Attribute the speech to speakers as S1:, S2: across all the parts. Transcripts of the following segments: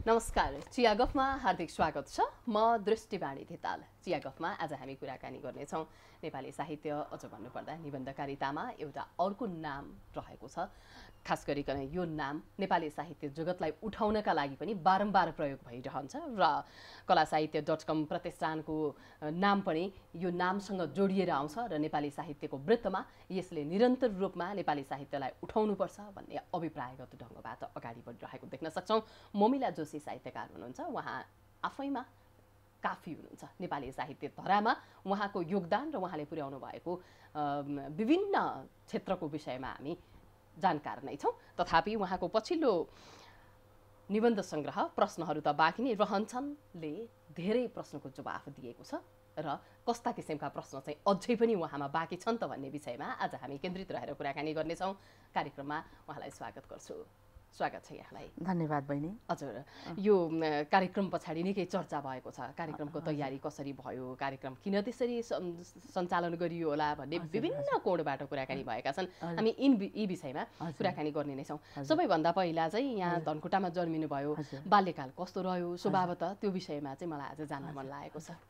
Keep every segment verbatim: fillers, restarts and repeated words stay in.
S1: नमस्कार, चिया गफमा हार्दिक स्वागत छ। म दृष्टिवाणी धिताल। चिया गफमा आज हामी कुराकानी गर्नेछौँ नेपाली साहित्य, अझ भन्नुपर्दा निबन्धकारितामा एउटा अर्को नाम रहेको छ। खास गरिकन यो नाम नेपाली साहित्य जगतलाई उठाउनका लागि पनि बारम्बार प्रयोग भइरहन्छ र कला साहित्य डट कम प्रतिष्ठानको नाम पनि यो नामसँग जोडिएर आउँछ र नेपाली साहित्यको वृत्तमा यसले निरन्तर रूपमा नेपाली साहित्यलाई उठाउनुपर्छ भन्ने अभिप्रायगत ढङ्गबाट अगाडि बढिरहेको देख्न सक्छौँ। मोमिला जोशी साहित्यकार हुनुहुन्छ, उहाँ आफैमा काफी हुनुहुन्छ। नेपाली साहित्य धरामा उहाँको योगदान र उहाँले पुर्याउनु भएको विभिन्न क्षेत्रको विषयमा हामी जानकार नै छौँ। तथापि उहाँको पछिल्लो निबन्ध सङ्ग्रह प्रश्नहरू त बाँकी नै रहन्छन् ले धेरै प्रश्नको जवाफ दिएको छ र कस्ता किसिमका प्रश्न चाहिँ अझै पनि उहाँमा बाँकी छन् त भन्ने विषयमा आज हामी केन्द्रित रहेर कुराकानी गर्नेछौँ। कार्यक्रममा उहाँलाई स्वागत गर्छु। स्वागत छ यहाँलाई।
S2: धन्यवाद बहिनी।
S1: हजुर, यो कार्यक्रम पछाडि निकै चर्चा भएको छ। कार्यक्रमको तयारी कसरी भयो, कार्यक्रम किन त्यसरी सञ्चालन गरियो होला भन्ने विभिन्न कोणबाट कुराकानी भएका छन्। हामी इन यी विषयमा कुराकानी गर्ने नै छौँ। सबैभन्दा पहिला चाहिँ यहाँ धनकुटामा जन्मिनु भयो, बाल्यकाल कस्तो रह्यो स्वभावतः त्यो विषयमा चाहिँ मलाई आज जान्न मन लागेको छ।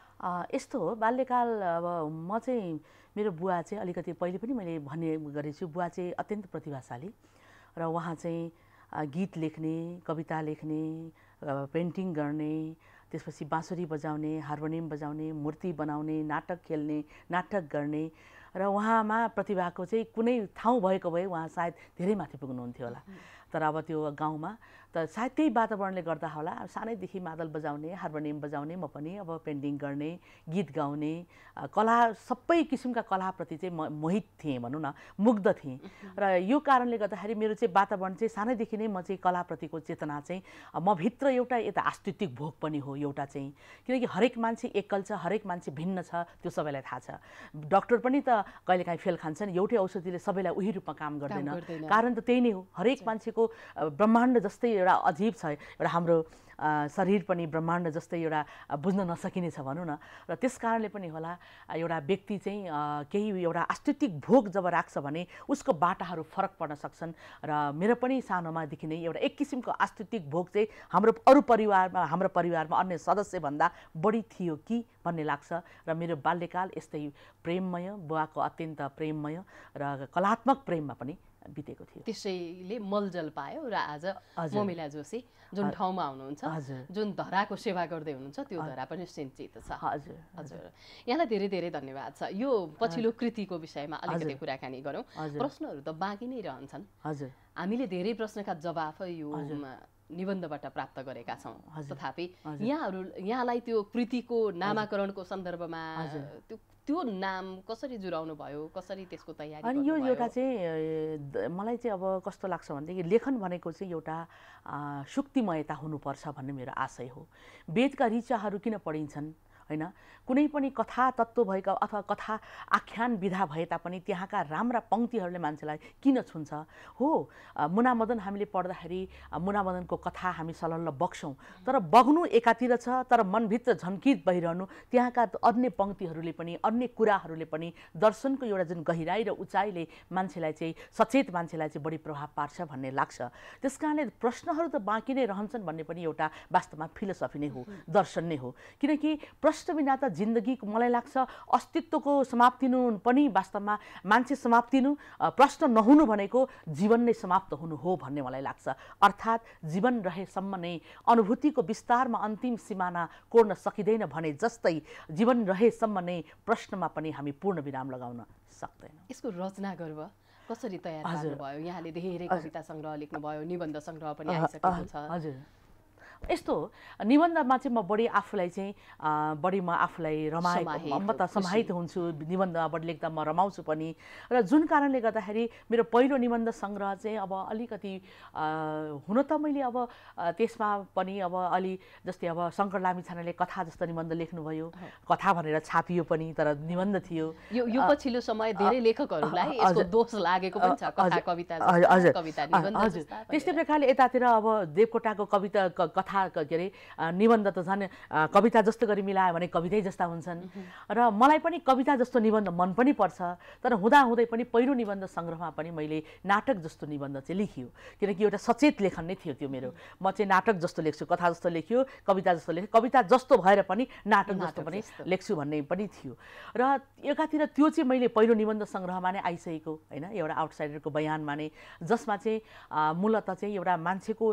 S2: यस्तो हो, बाल्यकाल अब म चाहिँ मेरो बुवा चाहिँ अलिकति पहिले पनि मैले भन्ने गरेको छु, बुवा चाहिँ अत्यन्त प्रतिभाशाली र उहाँ चाहिँ गीत लेख्ने, कविता लेख्ने, पेन्टिङ गर्ने, त्यसपछि बाँसुरी बजाउने, हार्मोनियम बजाउने, मूर्ति बनाउने, नाटक खेल्ने, नाटक गर्ने र उहाँमा प्रतिभाको चाहिँ कुनै ठाउँ भएको भए उहाँ सायद धेरै माथि पुग्नुहुन्थ्यो होला। तर अब त्यो गाउँमा त सायद त्यही वातावरणले गर्दा होला सानैदेखि मादल बजाउने, हार्मोनियम बजाउने, म पनि अब पेन्टिङ गर्ने, गीत गाउने, कला सबै किसिमका कलाप्रति चाहिँ म मोहित थिएँ भनौँ न, मुग्ध थिएँ। र यो कारणले गर्दाखेरि मेरो चाहिँ वातावरण चाहिँ सानैदेखि नै म चाहिँ कलाप्रतिको चेतना चाहिँ म भित्र एउटा यता आस्तित्विक भोग पनि हो एउटा चाहिँ, किनकि हरेक मान्छे एकल छ, हरेक मान्छे भिन्न छ, त्यो सबैलाई थाहा छ। डक्टर पनि त कहिलेकाहीँ फेल खान्छन्, एउटै औषधिले सबैलाई उही रूपमा काम गर्दैन। कारण त त्यही नै हो, हरेक मान्छेको ब्रह्माण्ड जस्तै एउटा अजीब छ, एउटा हाम्रो शरीर पनि ब्रह्माण्ड जस्तै एउटा बुझ्न नसकिने छ भनौँ न। र त्यस कारणले पनि होला एउटा व्यक्ति चाहिँ केही एउटा आस्तित्विक भोग जब राख्छ भने उसको बाटाहरू फरक पर्न सक्छन्। र मेरो पनि सानोमादेखि नै एउटा एक किसिमको आस्तित्विक भोग चाहिँ हाम्रो अरू परिवारमा हाम्रो परिवारमा अन्य सदस्यभन्दा बढी थियो कि भन्ने लाग्छ। र मेरो बाल्यकाल यस्तै प्रेममय, बुवाको अत्यन्त प्रेममय र कलात्मक प्रेममा पनि बितेको थियो।
S1: त्यसैले मलजल पायो र आज मोमिला जोशी जुन ठाउँमा हुनुहुन्छ, जुन धराको सेवा गर्दै हुनुहुन्छ, त्यो धरा पनि सिन्चित छ।
S2: हजुर
S1: हजुर, यहाँलाई धेरै धेरै धन्यवाद छ। यो पछिल्लो कृतिको विषयमा अलिकति कुराकानी गरौँ। प्रश्नहरू त बाँकी नै रहन्छन्।
S2: हजुर,
S1: हामीले धेरै प्रश्नका जवाफ यो निबन्धबाट प्राप्त गरेका छौँ। तथापि यहाँहरू यहाँलाई त्यो कृतिको नामाकरणको सन्दर्भमा त्यो त्यो नाम कसरी जुराउनु भयो, कसरी त्यसको तयारी?
S2: अनि यो एउटा चाहिँ मलाई चाहिँ अब कस्तो लाग्छ भनेदेखि लेखन भनेको चाहिँ एउटा शुक्तिमयता हुनुपर्छ भन्ने मेरो आशय हो। वेदका ऋचाहरू किन पढिन्छन् होइन, कुनै पनि कथा तत्त्व भएका अथवा कथा आख्यान विधा भए तापनि त्यहाँका राम्रा पङ्क्तिहरूले मान्छेलाई किन छुन्छ हो। मुनामदन हामीले पढ्दाखेरि मुनामदनको कथा हामी सलल्ल बग्छौँ, तर बग्नु एकातिर छ, तर मनभित्र झन्कित भइरहनु त्यहाँका अन्य पङ्क्तिहरूले पनि, अन्य कुराहरूले पनि दर्शनको एउटा जुन गहिराई र उचाइले मान्छेलाई चाहिँ सचेत मान्छेलाई चाहिँ बढी प्रभाव पार्छ भन्ने लाग्छ। त्यस कारणले प्रश्नहरू त बाँकी नै रहन्छन् भन्ने पनि एउटा वास्तवमा फिलोसफी नै हो, दर्शन नै हो। किनकि प्रश्न बिना त जिन्दगीको मलाई लाग्छ अस्तित्वको समाप्तिनु पनि वास्तवमा मान्छे समाप्तिनु, प्रश्न नहुनु भनेको जीवन नै समाप्त हुनु हो भन्ने मलाई लाग्छ। अर्थात् जीवन रहेसम्म नै अनुभूतिको विस्तारमा अन्तिम सिमाना कोर्न सकिँदैन भने जस्तै जीवन रहेसम्म नै प्रश्नमा पनि हामी पूर्ण विराम लगाउन सक्दैनौँ।
S1: यसको रचना गर्व कसरी तयार गर्नुभयो? यहाँले धेरै कविता सङ्ग्रह लेख्नुभयो, निबन्ध सङ्ग्रह पनि आइसकेको छ।
S2: हजुर, यस्तो निबन्धमा चाहिँ म बढी आफूलाई चाहिँ बढी म आफूलाई रमाएको म त समाहित हुन्छु। निबन्धमा बढी लेख्दा म रमाउँछु पनि। र जुन कारणले गर्दाखेरि मेरो पहिलो निबन्ध सङ्ग्रह चाहिँ अब अलिकति हुन त मैले अब त्यसमा पनि अब अलि जस्तै अब शङ्कर लामिछानेले कथा जस्तो निबन्ध लेख्नुभयो, कथा भनेर छापियो पनि तर निबन्ध थियो।
S1: यो यो पछिल्लो समय धेरै लेखकहरूलाई यसको दोष लागेको पनि छ, कथा कविता
S2: हजुर
S1: कविता निबन्ध।
S2: त्यस्तै प्रकारले यतातिर अब देवकोटाको कविता कथा कथा के अरे निबन्ध त झन् कविता जस्तो गरी मिलायो भने कवितै जस्ता हुन्छन् र मलाई पनि कविता जस्तो निबन्ध मन पनि पर्छ तर हुँदाहुँदै पनि पहिलो निबन्ध सङ्ग्रहमा पनि मैले नाटक जस्तो निबन्ध चाहिँ लेखियो किनकि एउटा सचेत लेखन नै थियो त्यो मेरो म चाहिँ नाटक जस्तो लेख्छु कथा जस्तो लेख्यो कविता जस्तो लेख्यो कविता जस्तो भएर पनि नाटक जस्तो पनि लेख्छु भन्ने पनि थियो र एकातिर त्यो चाहिँ मैले पहिलो निबन्ध सङ्ग्रहमा नै आइसकेको होइन एउटा आउटसाइडरको बयानमा नै जसमा चाहिँ मूलत चाहिँ एउटा मान्छेको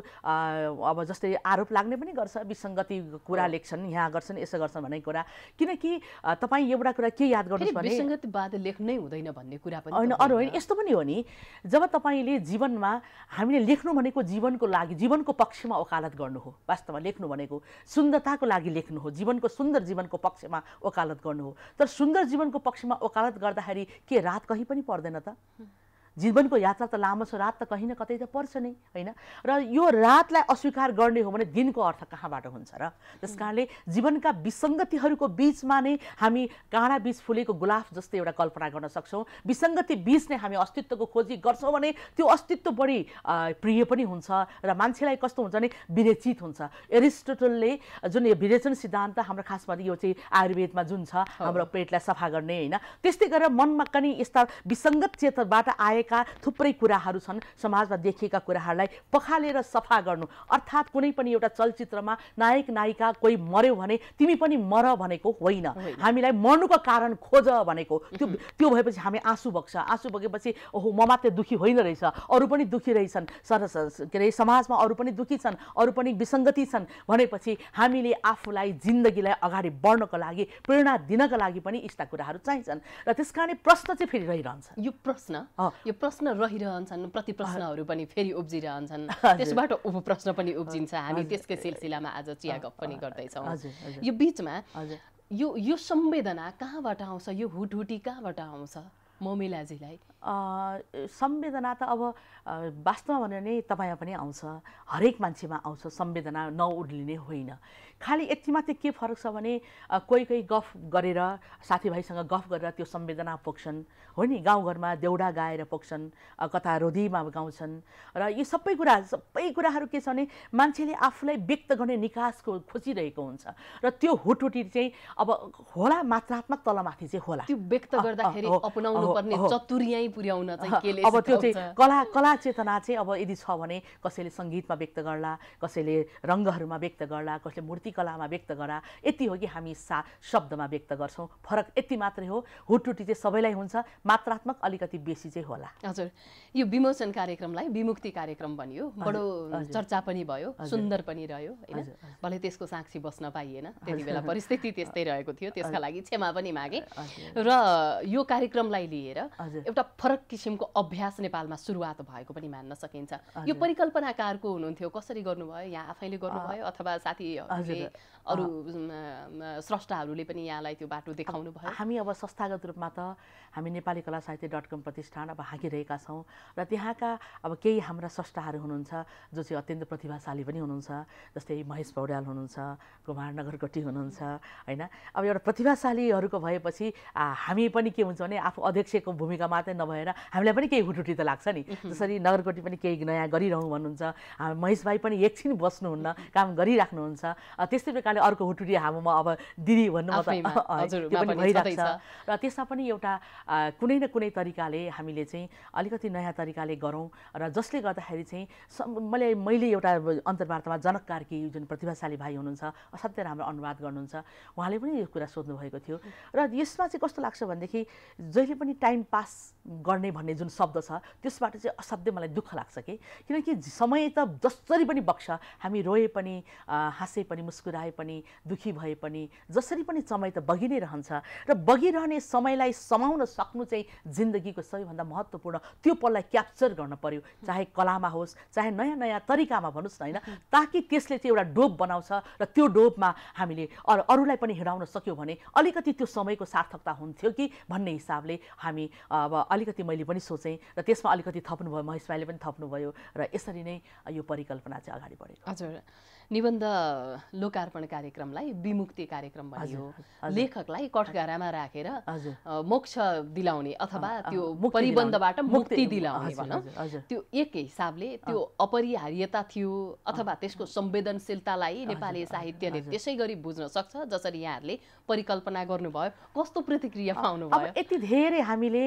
S2: अब जस्तै आरोप लाग्ने पनि गर्छ विसङ्गति कुरा लेख्छन् यहाँ गर्छन् यसो गर्छन् भन्ने कुरा किनकि तपाईँ एउटा कुरा के याद गर्नुहोस् भने
S1: विसङ्गतिवाद लेख्नै हुँदैन भन्ने कुरा पनि
S2: होइन अरू होइन यस्तो पनि हो नि जब तपाईँले जीवनमा हामीले लेख्नु भनेको जीवनको लागि जीवनको पक्षमा वकालत गर्नु हो वास्तवमा लेख्नु भनेको सुन्दरताको लागि लेख्नु हो जीवनको सुन्दर जीवनको पक्षमा वकालत गर्नु हो तर सुन्दर जीवनको पक्षमा वकालत गर्दाखेरि के रात कहीँ पनि पर्दैन त जीवनको यात्रा त लामो छ रात त कहीँ न कतै त पर्छ नै होइन र यो रातलाई अस्वीकार गर्ने हो भने दिनको अर्थ कहाँबाट हुन्छ र त्यस कारणले जीवनका विसङ्गतिहरूको बिचमा नै हामी काँडा बीच फुलेको गुलाफ जस्तै एउटा कल्पना गर्न सक्छौँ विसङ्गति बीच नै हामी अस्तित्वको खोजी गर्छौँ भने त्यो अस्तित्व बढी प्रिय पनि हुन्छ र मान्छेलाई कस्तो हुन्छ भने विरेचित हुन्छ एरिस्टोटलले जुन यो विरेचन सिद्धान्त हाम्रो खासमा यो चाहिँ आयुर्वेदमा जुन छ हाम्रो पेटलाई सफा गर्ने होइन त्यस्तै गरेर मनमा पनि यस्ता विसङ्गत चेतनबाट आएका थुप्रै कुराहरू छन् समाजमा देखिएका कुराहरूलाई पखालेर सफा गर्नु अर्थात् कुनै पनि एउटा चलचित्रमा नायक नायिका कोही मर्यो भने तिमी पनि मर भनेको होइन हामीलाई मर्नुको कारण खोज भनेको त्यो त्यो भएपछि हामी आँसु बग्छ आँसु बगेपछि ओहो म मात्रै दुःखी होइन रहेछ अरू पनि दुःखी रहेछन् सर के अरे समाजमा अरू पनि दुःखी छन् अरू पनि विसङ्गति छन् भनेपछि हामीले आफूलाई जिन्दगीलाई अगाडि बढ्नको लागि प्रेरणा दिनको लागि पनि यस्ता कुराहरू चाहिन्छन् र त्यस कारणले प्रश्न चाहिँ फेरि रहिरहन्छ
S1: यो प्रश्न यो प्रश्न रहिरहन्छन् प्रति प्रश्नहरू पनि फेरि उब्जिरहन्छन् त्यसबाट उप प्रश्न पनि उब्जिन्छ हामी त्यसकै सिलसिलामा आज चिया गफ पनि गर्दैछौँ यो बिचमा यो यो संवेदना कहाँबाट आउँछ यो हुटहुटी कहाँबाट आउँछ ममिलाजीलाई
S2: संवेदना त अब वास्तवमा भने नै तपाईँमा पनि आउँछ हरेक मान्छेमा आउँछ संवेदना नउर्लिने होइन खालि यति मात्रै के फरक छ भने कोही कोही गफ गरेर साथीभाइसँग गफ गरेर त्यो संवेदना पोख्छन् हो नि गाउँघरमा देउडा गाएर पोख्छन् कता रोदीमा गाउँछन् र यी सबै कुरा सबै कुराहरू के छ भने मान्छेले आफूलाई व्यक्त गर्ने निकासको खोजिरहेको हुन्छ र त्यो हुटहुटी चाहिँ अब होला मात्रात्मक तलमाथि चाहिँ होला
S1: त्यो व्यक्त गर्दाखेरि अपनाउनु पर्ने चतुर्याई पुर्याउन चाहिँ केले
S2: अब त्यो चाहिँ कला कला चेतना चाहिँ अब यदि छ भने कसैले सङ्गीतमा व्यक्त गर्ला कसैले रङ्गहरूमा व्यक्त गर्ला कसैले मूर्तिकलामा व्यक्त गर्ला यति हो कि हामी सा शब्दमा व्यक्त गर्छौँ फरक यति मात्रै हो हुटहुटी चाहिँ सबैलाई हुन्छ मात्रात्मक अलिकति बेसी चाहिँ होला
S1: हजुर यो विमोचन कार्यक्रमलाई विमुक्ति कार्यक्रम भनियो बडो चर्चा पनि भयो सुन्दर पनि रह्यो हैन भले त्यसको साक्षी बस्न पाइएन त्यति बेला परिस्थिति त्यस्तै रहेको थियो त्यसका लागि क्षमा पनि मागे र यो कार्यक्रमलाई लिएर एउटा फरक किसिमको अभ्यास नेपालमा सुरुवात भएको पनि मान्न सकिन्छ यो परिकल्पनाकारको हुनुहुन्थ्यो कसरी गर्नुभयो यहाँ आफैले गर्नुभयो अथवा साथीहरूले अरू स्रष्टाहरूले पनि यहाँलाई त्यो बाटो देखाउनु भयो
S2: हामी अब संस्थागत रूपमा त हामी नेपाली कला साहित्य डट कम प्रतिष्ठान अब हाँकिरहेका छौँ र त्यहाँका अब केही हाम्रा स्रष्टाहरू हुनुहुन्छ जो चाहिँ अत्यन्त प्रतिभाशाली पनि हुनुहुन्छ जस्तै महेश पौड्याल हुनुहुन्छ कुमार नगरकोटी हुनुहुन्छ होइन अब एउटा प्रतिभाशालीहरूको भएपछि हामी पनि के हुन्छ भने आफू अध्यक्षको भूमिका मात्रै नभएर हामीलाई पनि केही हुटहुटी त लाग्छ नि जसरी नगरकोटी पनि केही नयाँ गरिरहँ भन्नुहुन्छ महेश भाइ पनि एकछिन बस्नुहुन्न काम गरिराख्नुहुन्छ त्यस्तै प्रकारले अर्को हुटहुटी हाम्रोमा अब दिदी भन्नु त्यो पनि भइरहेको छ र त्यसमा पनि एउटा कुनै न कुनै तरिकाले हामीले चाहिँ अलिकति नयाँ तरिकाले गरौँ र जसले गर्दाखेरि चाहिँ मैले मैले एउटा अन्तर्वार्तामा जनक कार्की जुन प्रतिभाशाली भाइ हुनुहुन्छ असाध्यै राम्रो अनुवाद गर्नुहुन्छ उहाँले पनि यो कुरा सोध्नु भएको थियो र यसमा चाहिँ कस्तो लाग्छ भनेदेखि जहिले पनि टाइम पास गर्ने भन्ने जुन शब्द छ त्यसबाट चाहिँ असाध्यै मलाई दुःख लाग्छ कि किनकि समय त जसरी पनि बग्छ हामी रोए पनि हाँसे पनि मुस्कुराए पनि दुःखी भए पनि जसरी पनि समय त बगि नै रहन्छ र बगिरहने समयलाई समाउन सक्नु चाहिँ जिन्दगीको सबैभन्दा महत्त्वपूर्ण त्यो पललाई क्याप्चर गर्न पर्यो चाहे कलामा होस् चाहे नयाँ नयाँ तरिकामा भन्नुहोस् न होइन ताकि त्यसले चाहिँ एउटा डोप बनाउँछ र त्यो डोपमा हामीले अरू अरूलाई पनि हिँडाउन सक्यौँ भने अलिकति त्यो समयको सार्थकता हुन्थ्यो कि भन्ने हिसाबले हामी अब अलिकति मैले पनि सोचेँ र त्यसमा अलिकति थप्नुभयो महेश भाइले पनि थप्नुभयो र यसरी नै यो परिकल्पना चाहिँ अगाडि बढेको
S1: हजुर निबन्ध लोकार्पण कार्यक्रमलाई विमुक्ति कार्यक्रम भनियो, लेखकलाई कठघरामा राखेर मोक्ष दिलाउने अथवा त्यो परिबन्धबाट मुक्ति दिलाउने भनौँ, त्यो एक हिसाबले त्यो अपरिहार्यता थियो अथवा त्यसको संवेदनशीलतालाई नेपाली साहित्यले त्यसै गरी बुझ्न सक्छ जसरी यहाँहरूले परिकल्पना गर्नुभयो? कस्तो प्रतिक्रिया पाउनुभयो?
S2: यति धेरै हामीले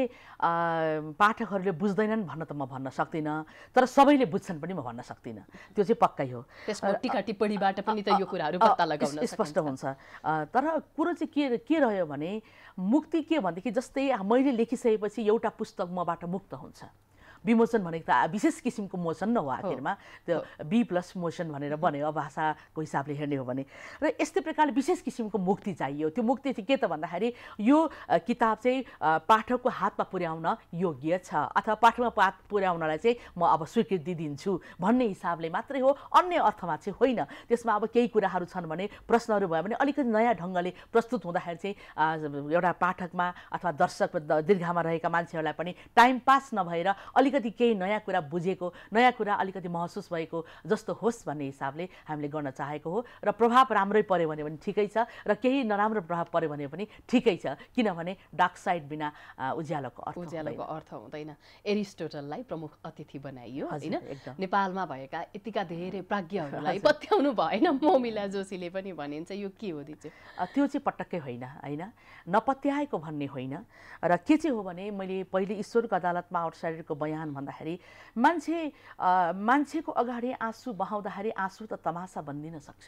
S2: पाठकहरूले बुझ्दैनन् भन्न त म भन्न सक्दिनँ, तर सबैले बुझ्छन् पनि म भन्न सक्दिनँ, त्यो चाहिँ पक्कै हो।
S1: त्यसको टीका टिप्पणीबाट पनि त यो कुराहरू पत्ता लगाउन
S2: स्पष्ट हुन्छ। तर कुरो चाहिँ के के रह्यो भने मुक्ति के भनेदेखि जस्तै मैले लेखिसकेपछि एउटा पुस्तक मबाट मुक्त हुन्छ। विमोचन भनेको त विशेष किसिमको मोचन न हो, आखिरमा त्यो बी प्लस मोसन भनेर बन्यो भाषाको हिसाबले हेर्ने हो भने। र यस्तै प्रकारले विशेष किसिमको मुक्ति चाहियो। त्यो मुक्ति चाहिँ के त भन्दाखेरि यो किताब चाहिँ पाठकको हातमा पुर्याउन योग्य छ अथवा पाठकमा पाठ पुर्याउनलाई चाहिँ म अब स्वीकृति दिन्छु भन्ने हिसाबले मात्रै हो, अन्य अर्थमा चाहिँ होइन। त्यसमा अब केही कुराहरू छन् भने प्रश्नहरू भयो भने अलिकति नयाँ ढङ्गले प्रस्तुत हुँदाखेरि चाहिँ एउटा पाठकमा अथवा दर्शक दीर्घामा रहेका मान्छेहरूलाई पनि टाइम पास नभएर अलिकति केही नयाँ कुरा बुझेको, नयाँ कुरा अलिकति महसुस भएको जस्तो होस् भन्ने हिसाबले हामीले गर्न चाहेको हो। र प्रभाव राम्रै पर्यो भने पनि ठिकै छ र केही नराम्रो प्रभाव पर्यो भने पनि ठिकै छ, किनभने डार्क साइड बिना उज्यालोको अर्थ
S1: उज्यालोको अर्थ हुँदैन। एरिस्टोटललाई प्रमुख अतिथि बनाइयो हैन, नेपालमा भएका यतिका धेरै प्राज्ञहरूलाई पत्याउनु भएन। मोमिला जोशीले पनि भनिन्छ, यो के हो दिजु?
S2: त्यो चाहिँ पटक्कै होइन हैन, नपत्याएको भन्ने होइन। र के चाहिँ हो भने मैले पहिले ईश्वरको अदालतमा आउटसाइडरको बयान भन्दाखेरि मान्छे मान्छेको अगाडि आँसु बहाउँदाखेरि आँसु त तमासा बन्दिन सक्छ,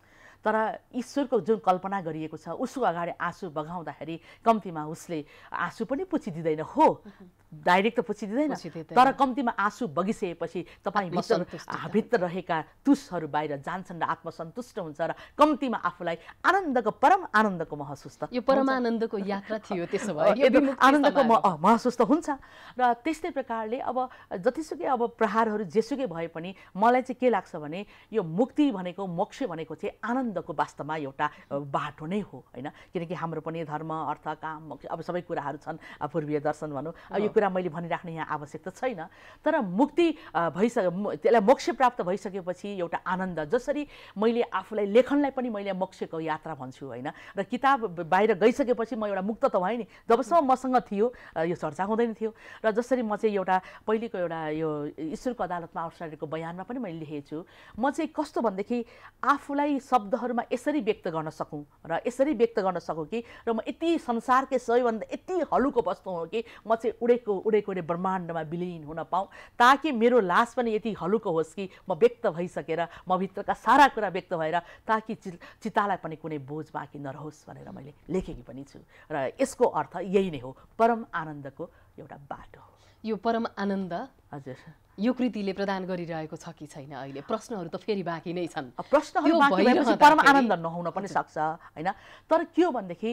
S2: तर ईश्वरको जुन कल्पना गरिएको छ उसको अगाडि आँसु बगाउँदाखेरि कम्तीमा उसले आँसु पनि पुछिदिँदैन। हो, डाइरेक्ट त पुछिदिँदैन, तर कम्तीमा आँसु बगिसकेपछि तपाईँ भित्र भित्र रहेका तुसहरू बाहिर जान्छन् र आत्मसन्तुष्ट हुन्छ र कम्तीमा आफूलाई आनन्दको परम आनन्दको महसुस त
S1: यो परमानन्दको यात्रा थियो। त्यसो भए
S2: आनन्दको महसुस त हुन्छ। र त्यस्तै प्रकारले अब जतिसुकै अब प्रहारहरू जेसुकै भए पनि मलाई चाहिँ के लाग्छ भने यो मुक्ति भनेको मोक्ष भनेको चाहिँ आनन्दको वास्तवमा एउटा बाटो नै हो हैन, किनकि हाम्रो पनि धर्म अर्थ काम मोक्ष अब सबै कुराहरू छन्, पूर्वीय दर्शन भनौँ, यो कुरा मैले भनिराख्ने यहाँ आवश्यकता छैन। तर मुक्ति भइसके त्यसलाई मोक्ष प्राप्त भइसकेपछि एउटा आनन्द, जसरी मैले आफूलाई लेखनलाई पनि मैले मोक्षको यात्रा भन्छु हैन, र किताब बाहिर गइसकेपछि म एउटा मुक्त त भएँ नि, जबसम्म मसँग थियो यो चर्चा हुँदैन थियो। र जसरी म चाहिँ एउटा पहिलेको एउटा यो ईश्वरको अदालतमा आउटसाइडरको बयानमा पनि मैले लेखेको छु, म चाहिँ कस्तो भनेदेखि आफूलाई शब्दहरूमा यसरी व्यक्त गर्न सकूँ र यसरी व्यक्त गर्न सकूँ कि र म यति संसारकै सबैभन्दा यति हलुको वस्तु हो कि म चाहिँ उडेको उडेको उडे ब्रह्माण्डमा विलिन हुन पाऊँ, ताकि मेरो लास पनि यति हलुको होस् कि म व्यक्त भइसकेर म भित्रका सारा कुरा व्यक्त भएर ताकि चि चितालाई पनि कुनै बोझ बाँकी नरहोस् भनेर मैले लेखेकी पनि छु। र यसको अर्थ यही नै हो, परम आनन्दको एउटा बाटो हो।
S1: यो परम आनन्द
S2: हजुर
S1: यो कृतिले प्रदान गरिरहेको छ कि छैन? अहिले प्रश्नहरू त फेरि बाँकी नै छन्।
S2: प्रश्नहरू बाँकी भएपछि परम आनन्द नहुन पनि सक्छ हैन, तर के हो भनेदेखि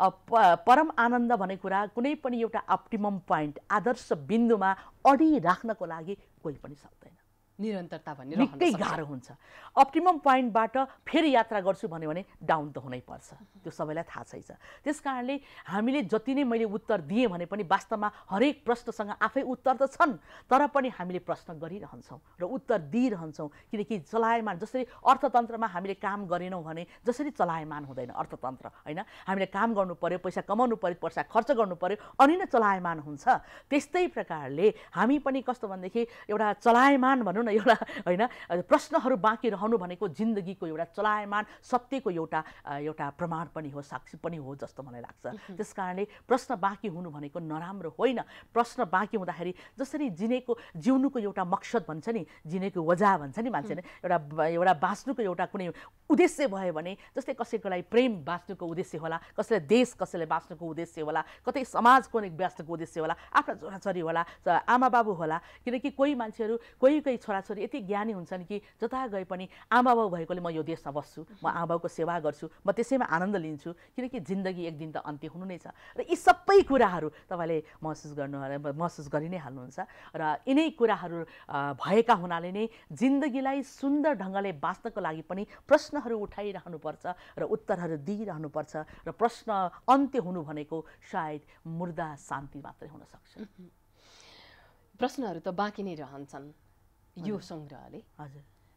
S2: परम आनन्द भन्ने कुरा कुनै पनि एउटा अप्टिमम पोइन्ट आदर्श बिन्दुमा अडिराख्नको लागि कोही पनि सक्दैन।
S1: निरन्तरता भन्ने
S2: निकै गाह्रो हुन्छ। अप्टिमम पोइन्टबाट फेरि यात्रा गर्छु भन्यो भने डाउन त हुनै पर्छ, त्यो सबैलाई थाहा छैछ। त्यस कारणले हामीले जति नै मैले उत्तर दिएँ भने पनि वास्तवमा हरेक प्रश्नसँग आफै उत्तर त छन्, तर पनि हामीले प्रश्न गरिरहन्छौँ र उत्तर दिइरहन्छौँ, किनकि चलायमान जसरी अर्थतन्त्रमा हामीले काम गरेनौँ भने जसरी चलायमान हुँदैन अर्थतन्त्र हैन, हामीले काम गर्नु पर्यो, पैसा कमाउनु पर्यो, पैसा खर्च गर्नु पर्यो, अनि नै चलायमान हुन्छ। त्यस्तै प्रकारले हामी पनि कस्तो भनेदेखि एउटा चलायमान भनौँ न एउटा हैन, प्रश्नहरू बाँकी रहनु भनेको जिन्दगीको एउटा चलायमान सत्यको एउटा एउटा प्रमाण पनि हो, साक्षी पनि हो जस्तो मलाई लाग्छ। त्यसकारणले प्रश्न बाँकी हुनु भनेको नराम्रो होइन। प्रश्न बाँकी हुँदाखेरि जसरी जिनेको जिउनुको एउटा मकसद भन्छ नि, जिनेको वजह भन्छ नि मान्छेले, एउटा एउटा बाँच्नुको एउटा कुनै उद्देश्य भयो भने, जस्तै कसैको लागि प्रेम बाँच्नुको उद्देश्य होला, कसैलाई देश कसैलाई बाँच्नुको उद्देश्य होला, कतै समाजको नै बाँच्नुको उद्देश्य होला, आफ्ना छोराछोरी होला, आमा बाबु होला, किनकि कोही मान्छेहरू कोही कोही छोराछोरी यति ज्ञानी हुन्छन् कि जता गए पनि आमा बाबु भएकोले म यो देशमा बस्छु, म आमा बाबुको सेवा गर्छु, म त्यसैमा आनन्द लिन्छु, किनकि जिन्दगी एक दिन त अन्त्य हुनु नै छ। र यी सबै कुराहरू तपाईँले महसुस गर्नु महसुस गरि नै हाल्नुहुन्छ। र यिनै कुराहरू भएका हुनाले नै जिन्दगीलाई सुन्दर ढङ्गले बाँच्नको लागि पनि प्रश्नहरू उठाइरहनुपर्छ र उत्तरहरू दिइरहनुपर्छ, र प्रश्न अन्त्य हुनु भनेको सायद मुर्दा शान्ति मात्रै हुन सक्छ।
S1: प्रश्नहरू त बाँकी नै रहन्छन्। यो सङ्ग्रहले
S2: हजुर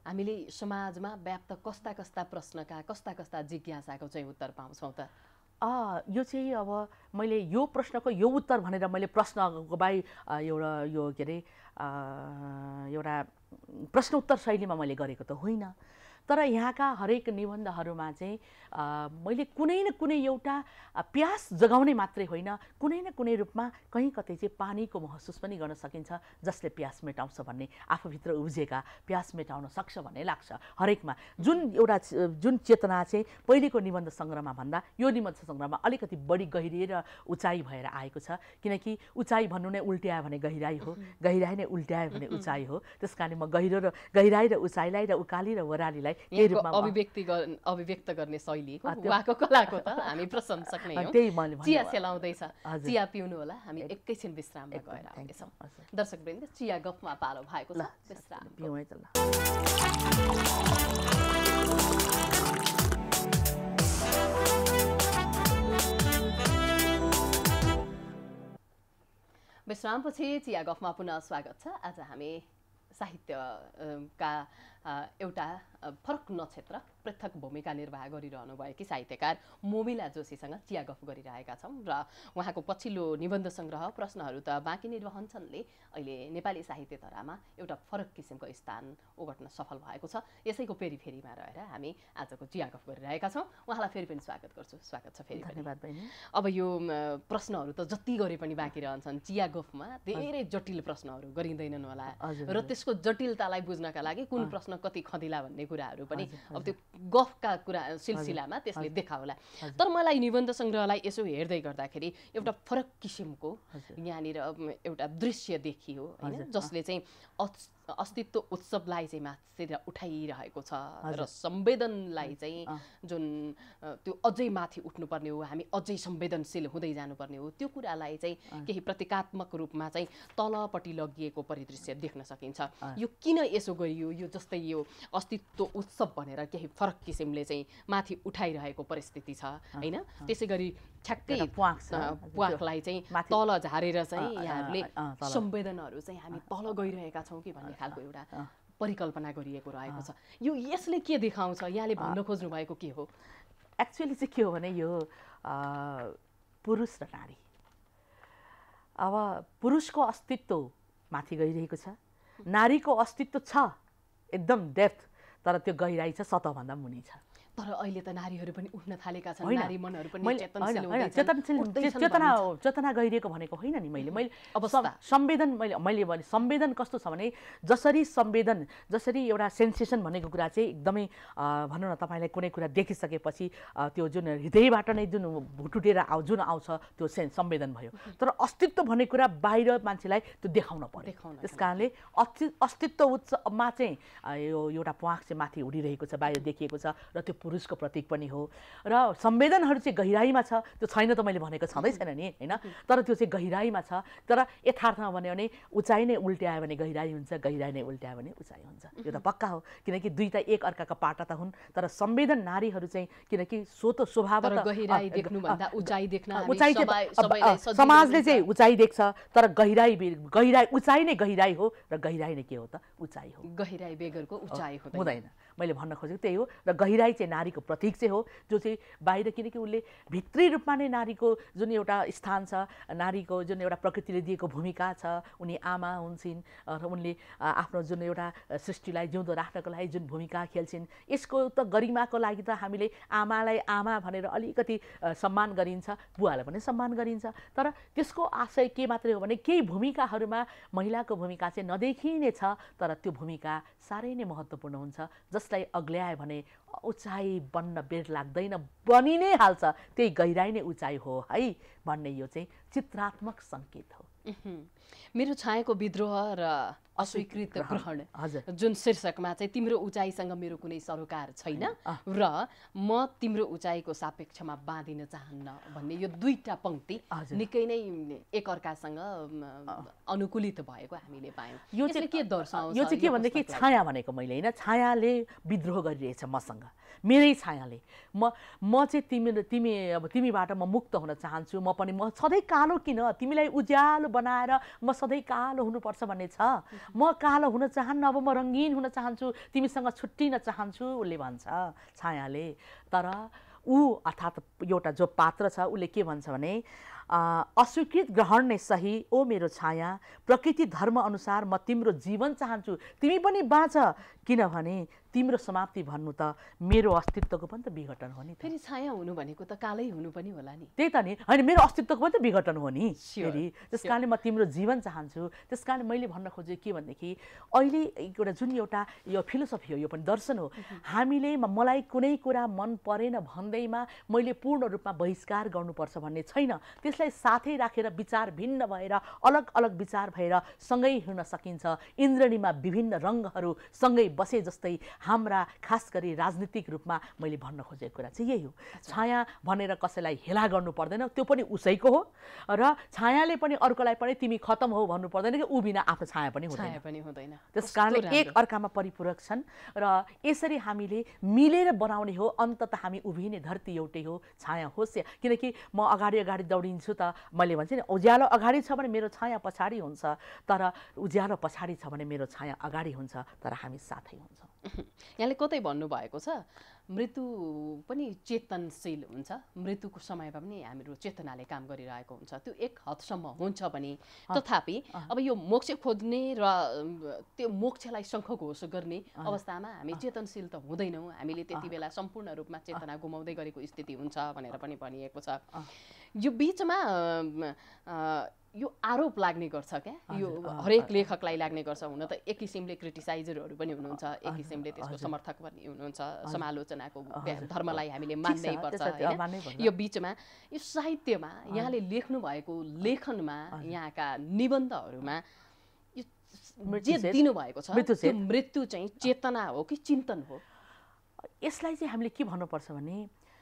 S1: हामीले समाजमा व्याप्त कस्ता कस्ता प्रश्नका कस्ता कस्ता जिज्ञासाको चाहिँ उत्तर पाउँछौँ त?
S2: यो चाहिँ अब मैले यो प्रश्नको यो उत्तर भनेर मैले प्रश्नको बाई एउटा यो के अरे एउटा प्रश्न उत्तर शैलीमा मैले गरेको त होइन। तर यहाँका हरेक निबन्धहरूमा चाहिँ मैले कुनै न कुनै एउटा प्यास जगाउने मात्रै होइन, कुनै न कुनै रूपमा कहीँ कतै चाहिँ पानीको महसुस पनि गर्न सकिन्छ, जसले प्यास मेटाउँछ भन्ने आफूभित्र उब्जेका प्यास मेटाउन सक्छ भन्ने लाग्छ हरेकमा। जुन एउटा जुन चेतना चाहिँ पहिलेको निबन्ध सङ्ग्रहमा भन्दा यो निबन्ध सङ्ग्रहमा अलिकति बढी गहिरिएर उचाइ भएर आएको छ, किनकि उचाइ भन्नु नै उल्ट्यायो भने गहिराई हो, गहिराई नै उल्ट्यायो भने उचाइ हो। त्यस कारण म गहिरो र गहिराई र उचाइलाई र उकाली र वरालीलाई
S1: अभिव्यक्ति अभिव्यक्त गर्ने शैली उहाँको कलाको त हामी प्रशंसक नै हौँ। चिया सेलाउँदैछ, चिया पिउनु होला, हामी एकैछिन विश्राममा गएर आउँदैछौँ। दर्शकवृन्द, चिया गफमा पालो भएको छ, विश्राम
S2: पिउँ है त ल।
S1: विश्रामपछि चिया गफमा पुनः स्वागत छ। आज हामी साहित्यका एउटा फरक नक्षत्र, पृथक भूमिका निर्वाह गरिरहनु भएकी साहित्यकार मोमिला जोशीसँग चिया गफ गरिरहेका छौँ र उहाँको पछिल्लो निबन्ध सङ्ग्रह प्रश्नहरू त बाँकी नै रहन्छन्ले अहिले नेपाली साहित्य धरामा एउटा फरक किसिमको स्थान ओगट्न सफल भएको छ। यसैको पेरिफेरीमा रहेर हामी आजको चिया गफ गरिरहेका छौँ। उहाँलाई फेरि पनि स्वागत गर्छु। स्वागत छ फेरि।
S2: धन्यवाद बहिनी।
S1: अब यो प्रश्नहरू त जति गरे पनि बाँकी रहन्छन्, चिया गफमा धेरै जटिल प्रश्नहरू गरिँदैनन् होला र त्यसको जटिलतालाई बुझ्नका लागि कुन प्रश्न कति खदिला भन्ने कुराहरू पनि अब त्यो गफका कुरा सिलसिलामा त्यसले देखाउला। तर मलाई निबन्ध सङ्ग्रहलाई यसो हेर्दै गर्दाखेरि एउटा फरक किसिमको यहाँनिर एउटा दृश्य देखियो होइन, जसले चाहिँ अस्तित्व उत्सवलाई चाहिँ माथितिर उठाइरहेको छ र संवेदनलाई चाहिँ जुन त्यो अझै माथि उठ्नुपर्ने हो, हामी अझै संवेदनशील हुँदै जानुपर्ने हो, त्यो कुरालाई चाहिँ केही प्रतीकात्मक रूपमा चाहिँ तलपट्टि लगिएको परिदृश्य देख्न सकिन्छ। यो किन यसो गरियो? यो जस्तै यो अस्तित्व उत्सव भनेर केही फरक किसिमले चाहिँ माथि उठाइरहेको परिस्थिति छ होइन, त्यसै गरी ठ्याक्कै प्वाखलाई चाहिँ तल झारेर चाहिँ यहाँहरूले संवेदनहरू चाहिँ हामी तल गइरहेका छौँ कि भन्ने खालको एउटा परिकल्पना गरिएको रहेको छ। यो यसले के देखाउँछ? यहाँले भन्न खोज्नु भएको के हो?
S2: एक्चुअली चाहिँ के हो भने यो पुरुष र नारी, अब पुरुषको अस्तित्व माथि गइरहेको छ, नारीको अस्तित्व छ एकदम डेप्थ, तर त्यो गहिराई छ सतहभन्दा मुनि छ।
S1: तर अहिले त नारीहरू पनि उठ्न थालेका छन्, नारी मनहरू पनि चेतनशील
S2: हुँदैछन्। चेतना चेतना गइरहेको भनेको होइन नि, मैले मैले अब संवेदन मैले मैले भने संवेदन कस्तो छ भने जसरी संवेदन जसरी एउटा सेन्सेसन भनेको कुरा चाहिँ एकदमै भनौँ न तपाईँलाई कुनै कुरा देखिसकेपछि त्यो जुन हृदयबाट नै जुन भुटुटेर आउ जुन आउँछ त्यो सेन संवेदन भयो। तर अस्तित्व भन्ने कुरा बाहिर मान्छेलाई त्यो देखाउन पर्यो। त्यस कारणले अस्तित्व उत्सवमा चाहिँ यो एउटा प्वाख चाहिँ माथि उडिरहेको छ, बाहिर देखिएको छ र त्यो पुरुषको प्रतीक पनि हो। र संवेदनहरू चाहिँ गहिराईमा छ, त्यो छैन त मैले भनेको छँदै छैन नि होइन, तर त्यो चाहिँ गहिराईमा छ। तर यथार्थमा भन्यो भने उचाइ नै उल्ट्यायो भने गहिराई हुन्छ, गहिराई नै उल्ट्यायो भने उचाइ हुन्छ, यो त पक्का हो। किनकि दुईटा एक अर्काका पाटा त हुन्, तर संवेदन नारीहरू चाहिँ किनकि स्वत स्वभावत
S1: गहिराई देख्नुभन्दा उचाइ देख्न
S2: उचाइ समाजले चाहिँ उचाइ देख्छ, तर गहिराई गहिराई उचाइ नै गहिराई हो र गहिराई नै के हो त उचाइ हो।
S1: गहिराई बेगरको उचाइ
S2: हुँदैन, मैले भन्न खोजेको त्यही हो। र गहिराई चाहिँ नारीको प्रतीक चाहिँ हो, जो चाहिँ बाहिर किनकि उसले भित्री रूपमा नै नारीको जुन एउटा स्थान छ, नारीको जुन एउटा प्रकृतिले दिएको भूमिका छ, उनी आमा हुन्छन् र उनले आफ्नो जुन एउटा सृष्टिलाई जिउँदो राख्नको लागि जुन भूमिका खेल्छिन्, यसको त गरिमाको लागि त हामीले आमालाई आमा भनेर अलिकति सम्मान गरिन्छ, बुवालाई पनि सम्मान गरिन्छ। तर त्यसको आशय के मात्रै हो भने केही भूमिकाहरूमा महिलाको भूमिका चाहिँ नदेखिने छ, तर त्यो भूमिका साह्रै नै महत्त्वपूर्ण हुन्छ, जसलाई अग्ल्यायो भने उचाइ बन्न बेर लाग्दैन, बनि नै हाल्छ, त्यही गहिराई नै उचाइ हो है भन्ने यो चाहिँ चित्रात्मक सङ्केत हो।
S1: मेरो छायाको विद्रोह र अस्वीकृत ग्रहण जुन शीर्षकमा चाहिँ तिम्रो उचाइसँग मेरो कुनै सरोकार छैन र म तिम्रो उचाइको सापेक्षमा बाँधिन चाहन्न भन्ने यो दुईटा पंक्ति निकै नै एकअर्कासँग अनुकूलित भएको हामीले पायौँ।
S2: यो चाहिँ के दर्शाउँछ? यो चाहिँ के भन्दाखेरि छाया भनेको मैले होइन, छायाले विद्रोह गरिरहेछ मसँग, मेरै छायाले। म म चाहिँ तिमी तिमी अब तिमीबाट म मुक्त हुन चाहन्छु, म पनि म सधैँ कालो किन, तिमीलाई उज्यालो बनाएर म सधैँ कालो हुनुपर्छ भन्ने छ। म कालो हुन चाहन्न, अब म रङ्गीन हुन चाहन्छु, तिमीसँग छुट्टिन चाहन्छु उसले भन्छ छायाले। तर ऊ अर्थात् एउटा जो पात्र छ उसले के भन्छ भने अस्वीकृत ग्रहण नै सही ओ मेरो छाया, प्रकृति धर्म अनुसार म तिम्रो जीवन चाहन्छु, तिमी पनि बाँच, किनभने तिम्रो समाप्ति भन्नु त मेरो अस्तित्वको पनि त विघटन हो नि।
S1: फेरि छाया हुनु भनेको त कालै हुनु पनि होला नि।
S2: त्यही त नि, होइन मेरो अस्तित्वको पनि त विघटन हो नि फेरि। त्यस कारणले म तिम्रो जीवन चाहन्छु। त्यस कारण मैले भन्न खोजेँ के भनेदेखि अहिले एउटा जुन एउटा यो फिलोसफी हो, यो पनि दर्शन हो, हामीले मलाई कुनै कुरा मन परेन भन्दैमा मैले पूर्ण रूपमा बहिष्कार गर्नुपर्छ भन्ने छैन। त्यसलाई साथै राखेर विचार भिन्न भएर अलग अलग विचार भएर सँगै हिँड्न सकिन्छ। इन्द्रणीमा विभिन्न रङहरू सँगै बसे जस्तै हाम्रा खास गरी राजनीतिक रूपमा मैले भन्न खोजेको कुरा चाहिँ यही हो। छाया भनेर कसैलाई हेला गर्नु पर्दैन, त्यो पनि उसैको हो, र छायाले पनि अर्कोलाई पनि तिमी खतम हो भन्नु पर्दैन कि ऊ बिना आफ्नो छाया पनि हुँदैन
S1: पनि हुँदैन।
S2: त्यस कारणले एक अर्कामा परिपूरक छन् र यसरी हामीले मिलेर बनाउने हो। अन्ततः हामी उभिने धरती एउटै हो, छाया होस् या, किनकि म अगाडि अगाडि दौडिन्छु त मैले भन्छ नि उज्यालो अगाडि छ भने मेरो छाया पछाडि हुन्छ, तर उज्यालो पछाडि छ भने मेरो छाया अगाडि हुन्छ, तर हामी साथै हुन्छौँ।
S1: यहाँले कतै भन्नुभएको छ मृत्यु पनि चेतनशील हुन्छ, मृत्युको समयमा पनि हाम्रो चेतनाले काम गरिरहेको हुन्छ, त्यो एक हदसम्म हुन्छ भने तथापि अब यो मोक्ष खोज्ने र त्यो मोक्षलाई शङ्खघोष गर्ने अवस्थामा हामी चेतनशील त हुँदैनौँ, हामीले त्यति बेला सम्पूर्ण रूपमा चेतना गुमाउँदै गरेको स्थिति हुन्छ भनेर पनि भनिएको छ। यो बिचमा यो आरोप लाग्ने गर्छ क्या, यो हरेक लेखकलाई लाग्ने गर्छ। हुन त एक किसिमले क्रिटिसाइजरहरू पनि हुनुहुन्छ, एक किसिमले त्यसको समर्थक पनि हुनुहुन्छ, समालोचनाको धर्मलाई हामीले मान्नै पर्छ हैन। यो बिचमा यो साहित्यमा यहाँले लेख्नु भएको लेखनमा यहाँका निबन्धहरूमा यो जे दिनुभएको छ त्यो मृत्यु चाहिँ चेतना हो कि चिन्तन हो?
S2: यसलाई चाहिँ हामीले के भन्नुपर्छ भने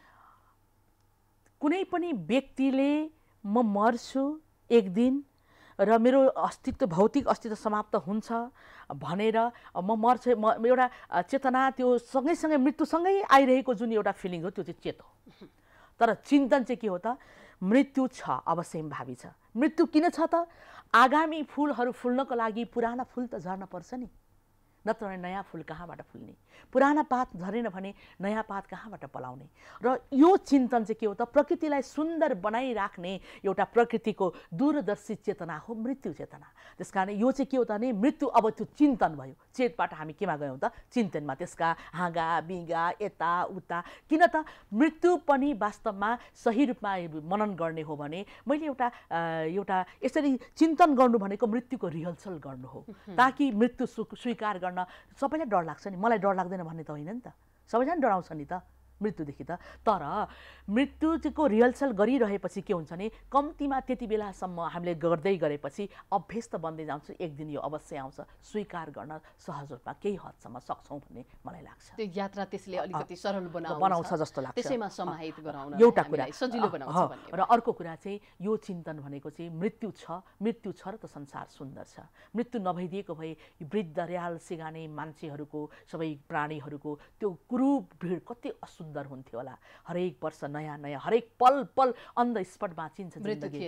S2: कुनै पनि व्यक्तिले म मर्छु एक दिन र मेरो अस्तित्व भौतिक अस्तित्व समाप्त हुन्छ भनेर म मर्छु, म एउटा चेतना त्यो सँगैसँगै मृत्युसँगै आइरहेको जुन एउटा फिलिङ हो त्यो चाहिँ चेत हो। तर चिन्तन चाहिँ के हो त, मृत्यु छ, अवश्यम्भावी छ। मृत्यु किन छ त, आगामी फुलहरू फुल्नको लागि पुराना फुल त झर्न पर्छ नि, नत्र भने नयाँ फुल कहाँबाट फुल्ने, पुराना पात झरेन भने नयाँ पात कहाँबाट पलाउने। र यो चिन्तन चाहिँ के हो त, प्रकृतिलाई सुन्दर बनाइराख्ने एउटा प्रकृतिको दूरदर्शी चेतना हो मृत्यु चेतना। त्यस कारण यो चाहिँ के हो त भने मृत्यु अब त्यो चिन्तन भयो, चेतबाट हामी केमा गयौँ त, चिन्तनमा, त्यसका हाँगा बिगा यताउता। किन त मृत्यु पनि वास्तवमा सही रूपमा मनन गर्ने हो भने मैले एउटा एउटा यसरी चिन्तन गर्नु भनेको मृत्युको रिहर्सल गर्नु हो, ताकि मृत्यु स्वीकार गर्न सबैलाई डर लाग्छ नि, मलाई डर लाग्दैन भन्ने त होइन नि त, सबैजना डराउँछ नि त मृत्युदेखि त। तर मृत्युको रिहर्सल गरिरहेपछि के हुन्छ नि, कम्तीमा त्यति बेलासम्म हामीले गर्दै गरेपछि अभ्यस्त बन्दै जान्छ, एक दिन यो अवश्य आउँछ, स्वीकार गर्न सहज रूपमा केही हदसम्म सक्छौँ भन्ने मलाई लाग्छ।
S1: त्यो यात्रा त्यसले अलिकति सरल बनाउँछ
S2: बनाउँछ जस्तो लाग्छ,
S1: त्यसैमा समाहित गराउन
S2: एउटा कुरा
S1: सजिलो बनाउँछ भन्ने।
S2: र अर्को कुरा चाहिँ यो चिन्तन भनेको चाहिँ मृत्यु छ, मृत्यु छ र त संसार सुन्दर छ। मृत्यु नभइदिएको भए वृद्ध र्याल सिगाने मान्छेहरूको, सबै प्राणीहरूको त्यो कुरूप भिड कति असुन्दर हुन्थ्यो होला। हरेक वर्ष नयाँ नयाँ, हरेक पल पल अन द स्पट बाँचिन्छ जिन्दगी,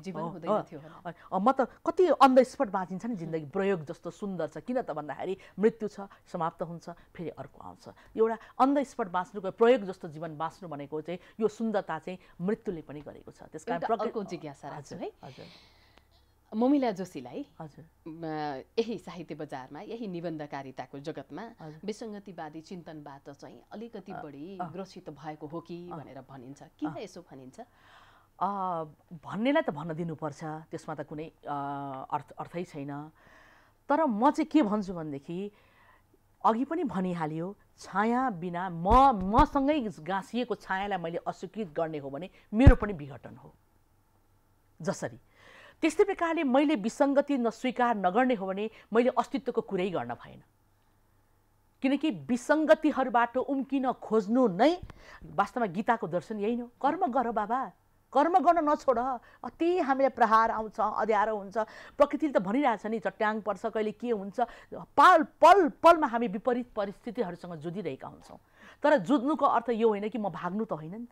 S2: म त कति अन द स्पट बाँचिन्छ नि जिन्दगी, प्रयोग जस्तो सुन्दर छ। किन त भन्दाखेरि मृत्यु छ, समाप्त हुन्छ, फेरि अर्को आउँछ। एउटा अन द स्पट बाँच्नुको, प्रयोग जस्तो जीवन बाँच्नु भनेको चाहिँ यो सुन्दरता चाहिँ मृत्युले पनि गरेको छ। त्यस कारण
S1: अर्को जिज्ञासा राख्छु है, ममिला जोशीलाई
S2: हजुर
S1: यही साहित्य बजारमा, यही निबन्धकारिताको जगतमा विसङ्गतिवादी चिन्तनबाट चाहिँ अलिकति बढी ग्रसित भएको हो कि भनेर भनिन्छ, किन यसो भनिन्छ?
S2: भन्नेलाई त भन्न दिनुपर्छ, त्यसमा त कुनै अर्थ अर्थै छैन। तर म चाहिँ के भन्छु भनेदेखि अघि पनि भनिहाल्यो, छाया बिना म मसँगै गाँसिएको छायालाई मैले अस्वीकृत गर्ने हो भने मेरो पनि विघटन हो। जसरी त्यस्तै प्रकारले मैले विसङ्गति नस्वीकार नगर्ने हो भने मैले अस्तित्वको कुरै गर्न भएन, किनकि विसङ्गतिहरूबाट उम्किन खोज्नु नै वास्तवमा गीताको दर्शन यही हो। कर्म गर बाबा, कर्म गर्न नछोड। अति हामीलाई प्रहार आउँछ, अँध्यारो हुन्छ, प्रकृतिले त भनिरहेछ नि चट्याङ पर्छ, कहिले के हुन्छ, पल पल पलमा हामी विपरीत परिस्थितिहरूसँग जुधिरहेका हुन्छौँ। तर जुझ्नुको अर्थ यो होइन कि म भाग्नु त होइन नि त,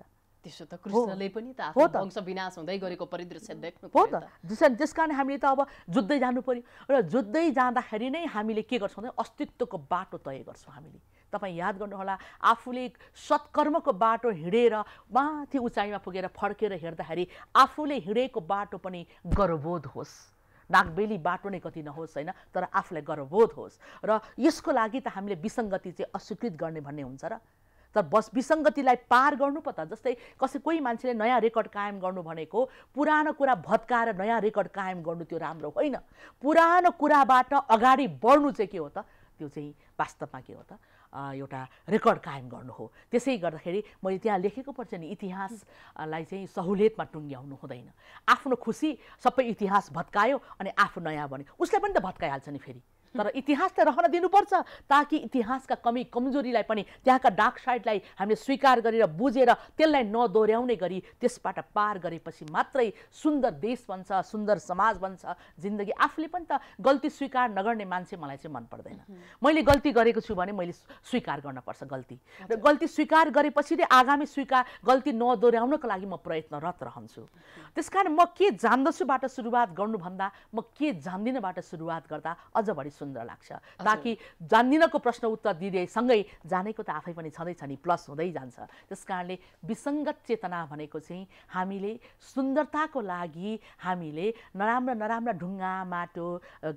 S1: त्यसो त कृष्णले पनि त
S2: हो
S1: आफ्नो
S2: त।
S1: वंश विनाश हुँदै गरेको परिदृश्य देख्नु
S2: हो
S1: पर्यो
S2: त। त्यस त्यस कारण हामीले त अब जुत्दै जानु पर्यो र जुत्दै जाँदाखेरि नै हामीले के गर्छौँ भने अस्तित्वको बाटो तय गर्छौँ हामीले। तपाईँ याद गर्नुहोला, आफूले सत्कर्मको बाटो हिँडेर माथि उचाइमा पुगेर फर्केर हेर्दाखेरि आफूले हिँडेको बाटो पनि गर्वबोध होस्, नागबेली बाटो नै कति नहोस् होइन, तर आफूलाई गर्वबोध होस्। र यसको लागि त हामीले विसङ्गति चाहिँ अस्वीकृत गर्ने भन्ने हुन्छ र, तर बस विसङ्गतिलाई पार गर्नु पो त। जस्तै कसै कोही मान्छेले नयाँ रेकर्ड कायम गर्नु भनेको पुरानो कुरा भत्काएर नयाँ रेकर्ड कायम गर्नु त्यो राम्रो होइन। पुरानो कुराबाट अगाडि बढ्नु चाहिँ के हो त, त्यो चाहिँ वास्तवमा के हो त, एउटा रेकर्ड कायम गर्नु हो। त्यसै गर्दाखेरि मैले त्यहाँ लेखेको पर्छ नि, इतिहासलाई चाहिँ सहुलियतमा टुङ्ग्याउनु हुँदैन। आफ्नो खुसी सबै इतिहास भत्कायो अनि आफू नयाँ बन्यो, उसलाई पनि त भत्काइहाल्छ नि फेरि। तर इतिहास त रहन दिनुपर्छ ताकि इतिहासका कमी कमजोरीलाई पनि, त्यहाँका डार्क साइडलाई हामीले स्वीकार गरेर बुझेर त्यसलाई नदोहोऱ्याउने गरी त्यसबाट पार गरेपछि मात्रै सुन्दर देश बन्छ, सुन्दर समाज बन्छ। जिन्दगी आफूले पनि त गल्ती स्वीकार नगर्ने मान्छे मलाई चाहिँ मन पर्दैन। मैले गल्ती गरेको छु भने मैले स्वीकार गर्नुपर्छ गल्ती, र गल्ती स्वीकार गरेपछि नै आगामी स्वीकार गल्ती नदोहोऱ्याउनको लागि म प्रयत्नरत रहन्छु। त्यसकारण म के जान्दछुबाट सुरुवात गर्नुभन्दा म के जान्दिनँबाट सुरुवात गर्दा अझ बढी सुन्दर लाग्छ। ताकि जान्दिनको प्रश्न उत्तर दिँदै सँगै जानेको त आफै पनि छँदैछ नि, प्लस हुँदै जान्छ। त्यस कारणले विसङ्गत चेतना भनेको चाहिँ हामीले सुन्दरताको लागि हामीले नराम्रा नराम्रा ढुङ्गा, माटो,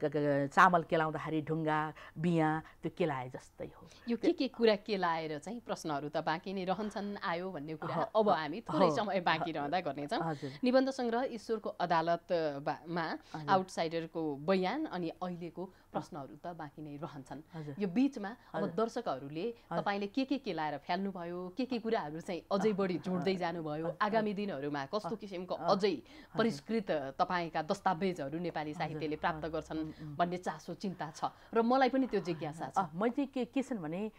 S2: चामल केलाउँदाखेरि ढुङ्गा, बिहा त्यो केलाए जस्तै हो।
S1: यो के के कुरा केलाएर चाहिँ प्रश्नहरू त बाँकी नै रहन्छन् आयो भन्ने कुरा अब हामी थोरै समय बाँकी रहँदा गर्नेछौँ। निबन्ध सङ्ग्रह ईश्वरको अदालतमा आउटसाइडरको बयान अनि अहिलेको प्रश्नहरू त बाँकी नै रहन्छन्। यो बिचमा अब दर्शकहरूले तपाईँले के के केलाएर फ्याल्नुभयो, के के कुराहरू चाहिँ अझै बढी जोड्दै जानुभयो, आगामी दिनहरूमा कस्तो किसिमको अझै परिष्कृत तपाईँका दस्तावेजहरू नेपाली साहित्यले प्राप्त गर्छन् भन्ने चासो चिन्ता छ र मलाई पनि त्यो जिज्ञासा छ।
S2: मैले चाहिँ के के छन् भने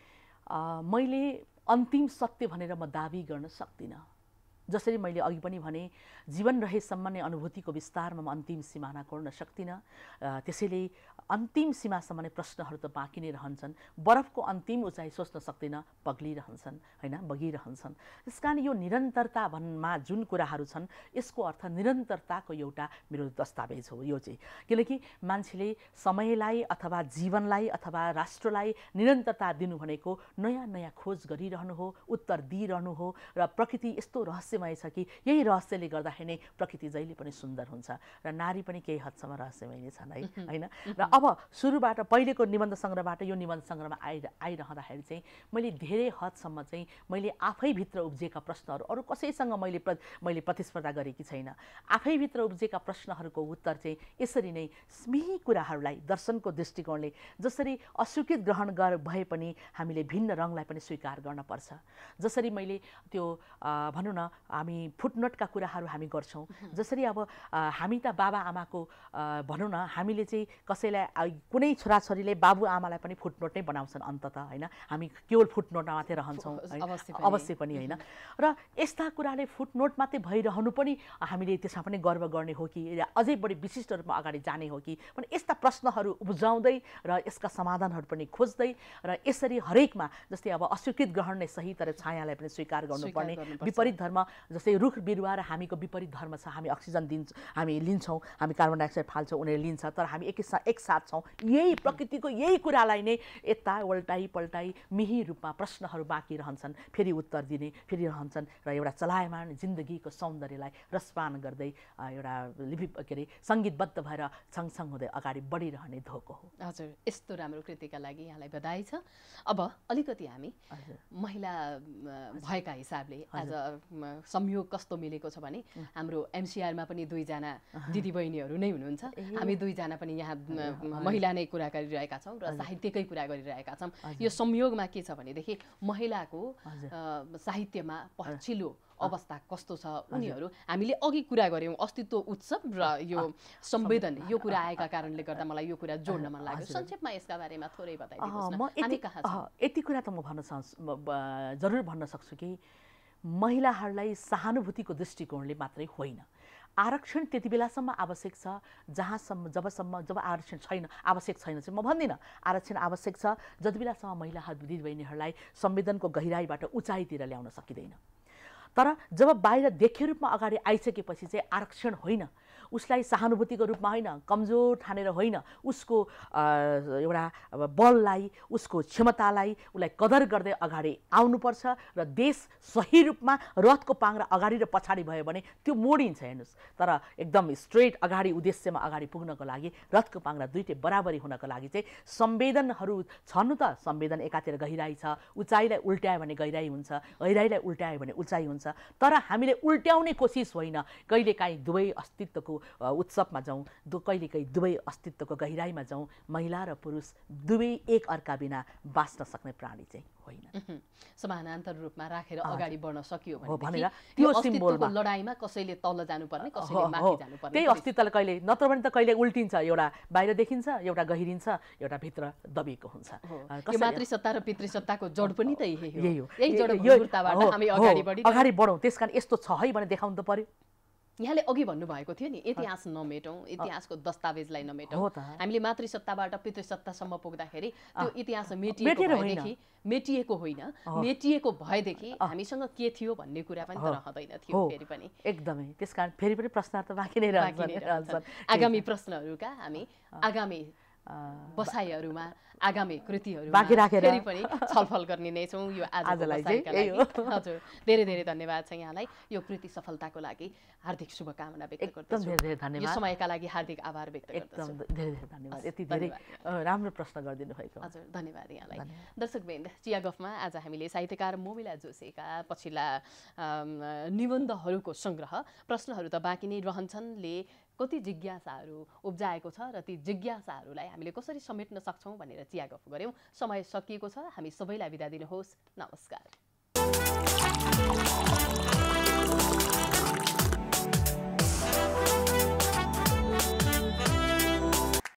S2: मैले अन्तिम सत्य भनेर म दाबी गर्न सक्दिनँ। जसरी मैले अघि पनि भने जीवन रहेसम्म नै अनुभूतिको विस्तारमा म अन्तिम सिमाना कोर्न सक्दिनँ। त्यसैले अन्तिम सीमासम्म नै प्रश्नहरू त बाँकी नै रहन्छन्। बरफको अन्तिम उचाइ सोच्न सक्दिनँ, पग्लिरहन्छन् होइन, बगिरहन्छन्। त्यस कारण यो निरन्तरता भन्नमा जुन कुराहरू छन् यसको अर्थ निरन्तरताको एउटा मेरो दस्तावेज हो यो चाहिँ। किनकि मान्छेले समयलाई अथवा जीवनलाई अथवा राष्ट्रलाई निरन्तरता दिनु भनेको नयाँ नयाँ खोज गरिरहनु हो, उत्तर दिइरहनु हो। र प्रकृति यस्तो रहस्यमय छ कि यही रहस्यले गर्दाखेरि नै प्रकृति जहिले पनि सुन्दर हुन्छ र नारी पनि केही हदसम्म रहस्यमय नै छन् है होइन। र अब सुरुबाट पहिलेको निबन्ध सङ्ग्रहबाट यो निबन्ध सङ्ग्रहमा आइ आइरहँदाखेरि चाहिँ मैले धेरै हदसम्म चाहिँ मैले आफैभित्र उब्जिएका प्रश्नहरू अरू कसैसँग मैले प्र मैले प्रतिस्पर्धा गरेकी छैन। आफैभित्र उब्जिएका प्रश्नहरूको उत्तर चाहिँ यसरी नै यही कुराहरूलाई दर्शनको दृष्टिकोणले जसरी अस्वीकृत ग्रहण गर भए पनि हामीले भिन्न रङलाई पनि स्वीकार गर्नुपर्छ। जसरी मैले त्यो भनौँ न हामी फुटनोटका कुराहरू हामी गर्छौँ। जसरी अब हामी त बाबा आमाको भनौँ न हामीले चाहिँ कसैलाई कुनै छोराछोरीले बाबुआमालाई पनि फुटनोट नै बनाउँछन् अन्ततः होइन। हामी केवल फुटनोटमा मात्रै रहन्छौँ अवश्य पनि होइन। र यस्ता कुराले फुटनोट मात्रै भइरहनु पनि हामीले त्यसमा पनि गर्व गर्ने हो कि अझै बढी विशिष्ट रूपमा अगाडि जाने हो कि पनि यस्ता प्रश्नहरू उब्जाउँदै र यसका समाधानहरू पनि खोज्दै र यसरी हरेकमा जस्तै अब अस्वीकृत ग्रहण नै सही तर छायालाई पनि स्वीकार गर्नुपर्ने, विपरीत धर्म जस्तै रुख बिरुवा र हामीको विपरीत धर्म छ। हामी अक्सिजन दिन्छ, हामी लिन्छौँ, हामी कार्बन डाइअक्साइड फाल्छौँ, उनीहरूले लिन्छ, तर हामी एक एकसाथ छौँ। यही प्रकृतिको यही कुरालाई नै यता उल्टाइ पल्टाइ मिही रूपमा प्रश्नहरू बाँकी रहन्छन्, फेरि उत्तर दिने फेरि रहन्छन् र एउटा चलायमान जिन्दगीको सौन्दर्यलाई रसपान गर्दै एउटा लिपि के अरे सङ्गीतबद्ध भएर सँगसँग हुँदै अगाडि बढिरहने धोको हो।
S1: हजुर, यस्तो राम्रो कृतिका लागि यहाँलाई बधाई छ। अब अलिकति हामी महिला भएका हिसाबले आज संयोग कस्तो मिलेको छ भने हाम्रो एमसिआरमा पनि दुईजना दिदीबहिनीहरू नै हुनुहुन्छ। हामी दुईजना पनि यहाँ महिला नै कुरा गरिरहेका छौँ र साहित्यकै कुरा गरिरहेका छौँ। यो संयोगमा के छ भनेदेखि महिलाको साहित्यमा पछिल्लो अवस्था कस्तो छ उनीहरू हामीले अघि कुरा गऱ्यौँ अस्तित्व उत्सव र यो संवेदन यो कुरा आएका कारणले गर्दा मलाई यो कुरा जोड्न मन लाग्यो। संक्षेपमा यसका बारेमा थोरै बताइदिनुहोस् न। हामी कहाँ छौँ?
S2: यति कुरा त म भन्न जरुर भन्न सक्छु कि महिलाहरूलाई सहानुभूतिको दृष्टिकोणले मात्रै होइन, आरक्षण त्यति बेलासम्म आवश्यक छ जहाँसम्म जबसम्म जब आरक्षण छैन आवश्यक छैन चाहिँ म भन्दिनँ। आरक्षण आवश्यक छ जति बेलासम्म महिलाहरू दिदीबहिनीहरूलाई संवेदनको गहिराईबाट उचाइतिर ल्याउन सकिँदैन। तर जब बाहिर देख्य रूपमा अगाडि आइसकेपछि चाहिँ आरक्षण होइन, उसलाई सहानुभूतिको रूपमा होइन, कमजोर ठानेर होइन, उसको एउटा बललाई, उसको क्षमतालाई, उसलाई कदर गर्दै अगाडि आउनुपर्छ र देश सही रूपमा रथको पाङ्ग्रा अगाडि र पछाडि भयो भने त्यो मोडिन्छ। हेर्नुहोस्, तर एकदम स्ट्रेट अगाडि उद्देश्यमा अगाडि पुग्नको लागि, रथको पाङ्ग्रा दुइटै बराबरी हुनको लागि चाहिँ संवेदनहरू छन् त। संवेदन एकातिर गहिराई छ, उचाइलाई उल्ट्यायो भने गहिराई हुन्छ, गहिराईलाई उल्ट्यायो भने उचाइ हुन्छ। तर हामीले उल्ट्याउने कोसिस होइन, कहिलेकाहीँ दुवै अस्तित्वको उत्सवमा जाउँ, दु कहिलेकाहीँ दुवै अस्तित्वको गहिराईमा जाउँ। महिला र पुरुष दुवै एक अर्का बिना बाँच्न सक्ने प्राणी चाहिँ होइन।
S1: समानान्तर रूपमा राखेर अगाडि बढ्न सकियो
S2: भनेर
S1: त्यो अस्तित्वको लडाईमा कसैले तल जानुपर्ने, कसैले माथि जानुपर्ने,
S2: त्यही अस्तित्वले कहिले नत्र भने त कहिले उल्टिन्छ, एउटा बाहिर देखिन्छ, एउटा गहिरिन्छ, एउटा भित्र दबिएको हुन्छ।
S1: यो मातृसत्ता र पितृसत्ताको जड पनि त यही हो।
S2: यही हो,
S1: यही जडभूतताबाट हामी अगाडि बढी
S2: अगाडि बढौँ। त्यसकारण यस्तो छ है भने देखाउनु त पर्यो।
S1: यहाँले अघि भन्नुभएको थियो नि, इतिहास नमेटौँ, इतिहासको दस्तावेजलाई नमेटौँ। हामीले मातृसत्ताबाट पितृसत्तासम्म पुग्दाखेरि त्यो इतिहास मेटिएको भएदेखि मेटिएको होइन, मेटिएको भएदेखि हामीसँग के थियो भन्ने कुरा पनि त रहँदैन थियो फेरि पनि।
S2: एकदमै, त्यसकारण फेरि पनि प्रश्नहरू त बाँकी नै रहन्छन्।
S1: आगामी प्रश्नहरूका हामी आगामी बसाइहरूमा, आगामी कृतिहरूमा
S2: बाँकी राखेर
S1: फेरि पनि छलफल गर्ने नै छौँ। यो आजलाई हजुर धेरै धेरै धन्यवाद छ यहाँलाई। यो कृति सफलताको लागि हार्दिक शुभकामना व्यक्त गर्दछु।
S2: धेरै धेरै धन्यवाद।
S1: यो समयका लागि हार्दिक आभार व्यक्त गर्दछु।
S2: एकदम धेरै धेरै धन्यवाद। यति धेरै राम्रो प्रश्न गरिदिनु भएको।
S1: हजुर धन्यवाद यहाँलाई। दर्शकवृन्द, चिया गफमा आज हामीले साहित्यकार मोमिला जोशीका पछिल्ला निबन्धहरूको सङ्ग्रह, प्रश्नहरू त बाँकी नै रहन्छन् ले कति जिज्ञासाहरू उब्जाएको छ र ती जिज्ञासाहरूलाई हामीले कसरी समेट्न सक्छौँ भनेर चिया गफ गऱ्यौँ। समय सकिएको छ, हामी सबैलाई बिदा दिनुहोस्। नमस्कार।